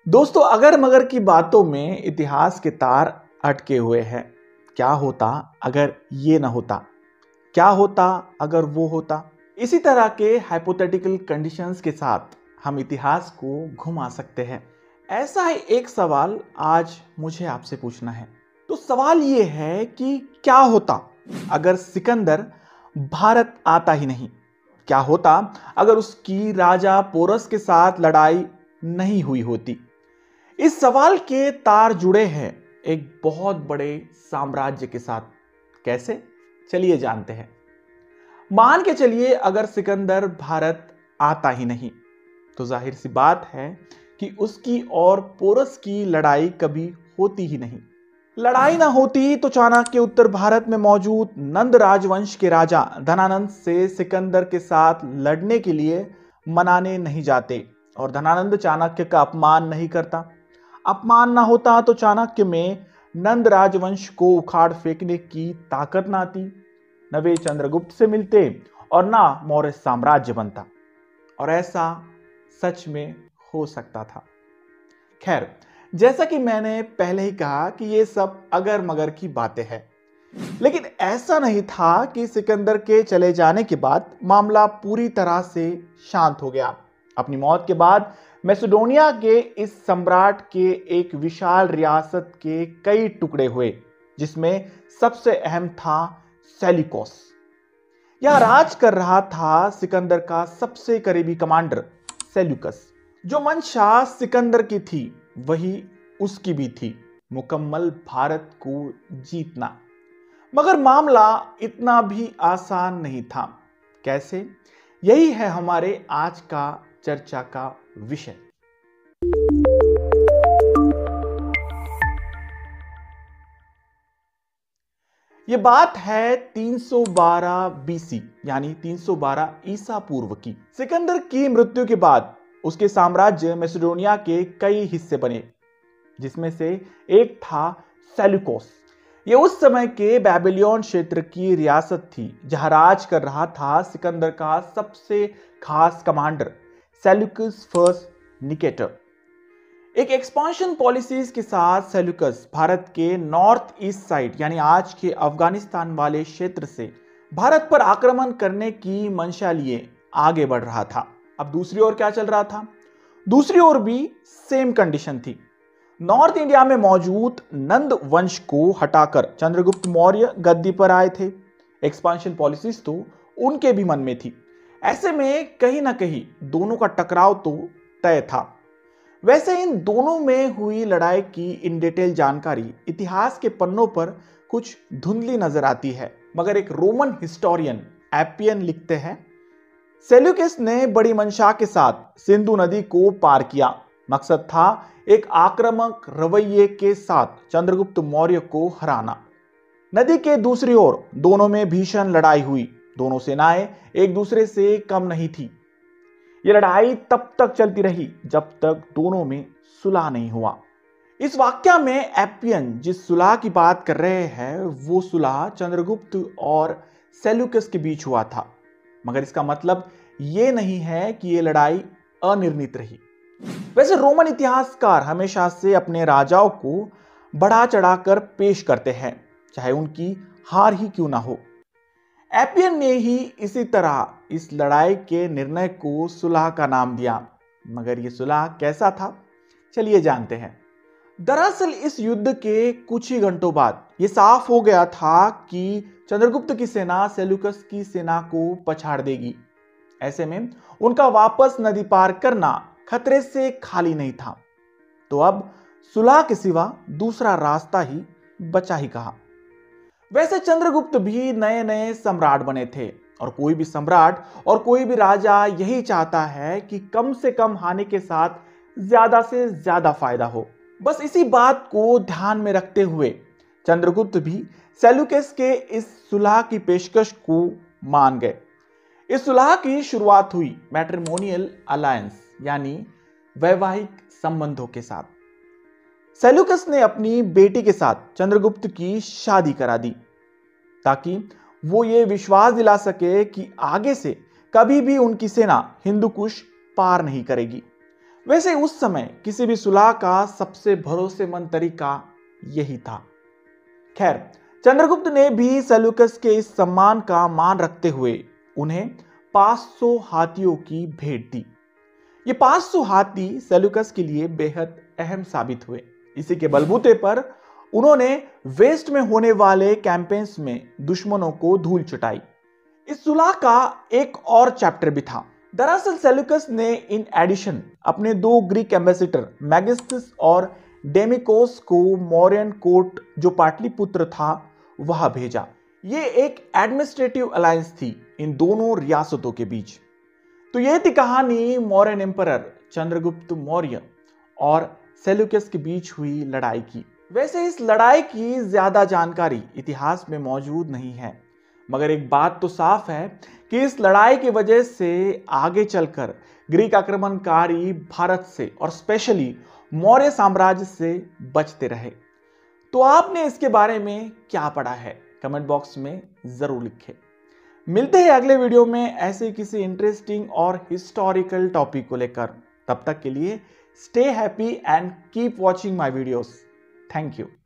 दोस्तों, अगर मगर की बातों में इतिहास के तार अटके हुए हैं। क्या होता अगर ये ना होता? क्या होता अगर वो होता? इसी तरह के हाइपोथेटिकल कंडीशंस के साथ हम इतिहास को घुमा सकते हैं। ऐसा ही एक सवाल आज मुझे आपसे पूछना है। तो सवाल ये है कि क्या होता अगर सिकंदर भारत आता ही नहीं? क्या होता अगर उसकी राजा पोरस के साथ लड़ाई नहीं हुई होती? इस सवाल के तार जुड़े हैं एक बहुत बड़े साम्राज्य के साथ। कैसे? चलिए जानते हैं। मान के चलिए अगर सिकंदर भारत आता ही नहीं तो जाहिर सी बात है कि उसकी और पोरस की लड़ाई कभी होती ही नहीं। लड़ाई ना होती तो चाणक्य उत्तर भारत में मौजूद नंद राजवंश के राजा धनानंद से सिकंदर के साथ लड़ने के लिए मनाने नहीं जाते और धनानंद चाणक्य का अपमान नहीं करता। अपमान ना होता तो चाणक्य में नंद राजवंश को उखाड़ फेंकने की ताकत ना आती, न वे चंद्रगुप्त से मिलते और ना मौर्य साम्राज्य बनता। और ऐसा सच में हो सकता था। खैर, जैसा कि मैंने पहले ही कहा कि ये सब अगर मगर की बातें हैं, लेकिन ऐसा नहीं था कि सिकंदर के चले जाने के बाद मामला पूरी तरह से शांत हो गया। अपनी मौत के बाद मैसेडोनिया के इस सम्राट के एक विशाल रियासत के कई टुकड़े हुए, जिसमें सबसे अहम था सेल्यूकस। यह राज कर रहा था सिकंदर का सबसे करीबी कमांडर सेल्यूकस। जो मंशा सिकंदर की थी वही उसकी भी थी, मुकम्मल भारत को जीतना। मगर मामला इतना भी आसान नहीं था। कैसे? यही है हमारे आज का चर्चा का विषय। यह बात है 312 बीसी यानी 312 ईसा पूर्व की। सिकंदर की मृत्यु के बाद उसके साम्राज्य मैसेडोनिया के कई हिस्से बने, जिसमें से एक था सेल्यूकस। यह उस समय के बेबीलोन क्षेत्र की रियासत थी जहां राज कर रहा था सिकंदर का सबसे खास कमांडर सेल्यूकस फर्स्ट निकेटर। एक एक्सपांशन पॉलिसीज के साथ सेल्यूकस भारत के नॉर्थ ईस्ट साइड यानी आज के अफगानिस्तान वाले क्षेत्र से भारत पर आक्रमण करने की मंशा लिए आगे बढ़ रहा था। अब दूसरी ओर क्या चल रहा था? दूसरी ओर भी सेम कंडीशन थी। नॉर्थ इंडिया में मौजूद नंद वंश को हटाकर चंद्रगुप्त मौर्य गद्दी पर आए थे। एक्सपांशन पॉलिसीज तो उनके भी मन में थी। ऐसे में कहीं ना कहीं दोनों का टकराव तो तय था। वैसे इन दोनों में हुई लड़ाई की इन डिटेल जानकारी इतिहास के पन्नों पर कुछ धुंधली नजर आती है, मगर एक रोमन हिस्टोरियन एपियन लिखते हैं, सेल्यूकस ने बड़ी मंशा के साथ सिंधु नदी को पार किया। मकसद था एक आक्रामक रवैये के साथ चंद्रगुप्त मौर्य को हराना। नदी के दूसरी ओर दोनों में भीषण लड़ाई हुई। दोनों सेनाएं एक दूसरे से कम नहीं थी। यह लड़ाई तब तक चलती रही जब तक दोनों में सुलह नहीं हुआ। इस वाक्य में एपियन जिस सुलह की बात कर रहे हैं वो सुलह चंद्रगुप्त और सेल्यूकस के बीच हुआ था, मगर इसका मतलब यह नहीं है कि यह लड़ाई अनिर्णित रही। वैसे रोमन इतिहासकार हमेशा से अपने राजाओं को बढ़ा चढ़ाकर पेश करते हैं, चाहे उनकी हार ही क्यों ना हो। एपियन ने ही इसी तरह इस लड़ाई के निर्णय को सुलह का नाम दिया, मगर यह सुलह कैसा था? चलिए जानते हैं। दरअसल इस युद्ध के कुछ ही घंटों बाद यह साफ हो गया था कि चंद्रगुप्त की सेना सेल्यूकस की सेना को पछाड़ देगी। ऐसे में उनका वापस नदी पार करना खतरे से खाली नहीं था। तो अब सुलह के सिवा दूसरा रास्ता ही बचा ही कहा। वैसे चंद्रगुप्त भी नए नए सम्राट बने थे और कोई भी सम्राट और कोई भी राजा यही चाहता है कि कम से कम हानि के साथ ज्यादा से ज्यादा फायदा हो। बस इसी बात को ध्यान में रखते हुए चंद्रगुप्त भी सेल्यूकस के इस सुलह की पेशकश को मान गए। इस सुलह की शुरुआत हुई मैट्रिमोनियल अलायंस यानी वैवाहिक संबंधों के साथ। सेल्यूकस ने अपनी बेटी के साथ चंद्रगुप्त की शादी करा दी ताकि वो ये विश्वास दिला सके कि आगे से कभी भी उनकी सेना हिंदू कुश पार नहीं करेगी। वैसे उस समय किसी भी सुलह का सबसे भरोसेमंद तरीका यही था। खैर, चंद्रगुप्त ने भी सेल्यूकस के इस सम्मान का मान रखते हुए उन्हें 500 हाथियों की भेंट दी। ये 500 हाथी सेल्यूकस के लिए बेहद अहम साबित हुए। इसी के बलबूते पर उन्होंने वेस्ट में होने वाले कैंपेन्स में दुश्मनों को धूल चटाई। इस सुलह का एक और चैप्टर भी था। दरअसल सेल्यूकस ने इन एडिशन अपने 2 ग्रीक एम्बेसडर मैगिस्टस और डेमिकोस को मौर्यन कोर्ट जो पाटलिपुत्र था वहां भेजा। ये एक एडमिनिस्ट्रेटिव अलायंस थी इन दोनों रियासतों के बीच। तो यह थी कहानी मौर्यन एम्परर चंद्रगुप्त मौर्य और सेल्यूकस के बीच हुई लड़ाई की। वैसे इस लड़ाई की ज्यादा जानकारी इतिहास में मौजूद नहीं है, मगर एक बात तो साफ है कि इस लड़ाई की वजह से आगे चलकर ग्रीक आक्रमणकारी भारत से और स्पेशली मौर्य साम्राज्य से बचते रहे। तो आपने इसके बारे में क्या पढ़ा है, कमेंट बॉक्स में जरूर लिखें। मिलते हैं अगले वीडियो में ऐसे किसी इंटरेस्टिंग और हिस्टोरिकल टॉपिक को लेकर। तब तक के लिए stay happy and keep watching my videos. Thank you.